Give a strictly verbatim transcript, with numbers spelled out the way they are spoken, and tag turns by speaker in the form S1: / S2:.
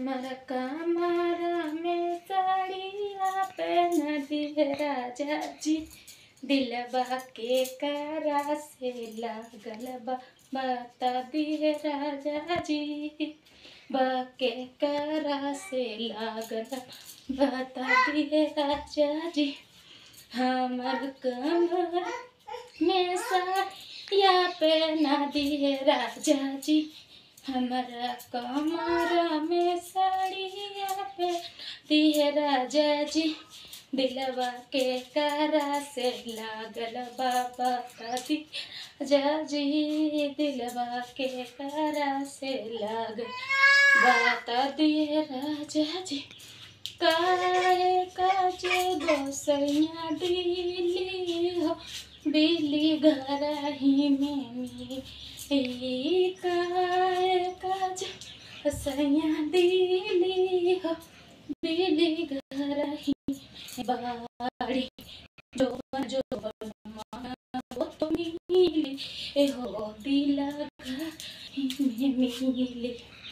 S1: हमर कमर में साड़िया पहन दिए राजा जी, दिलबा के करा से लागल बा बता दिए राजा जी, बाके करा से लागल बता दिए राजा जी। हमर कमर में साड़िया पहना दिए राजा जी, हमारा कमर में साड़िया पहना दिए राजा जी, दिलवा के करा से लागल बाबा दी राजा जी, दिलवा के करा से लागल बता दिए राजा जी। काहे काजे गोसैया दिली हो बिली घर ही में मिली, काहे काजे गोसैया दिली हो बिली घर ही बाड़ी, जो जो वो तो मिली हो बिला घर ही में मिली।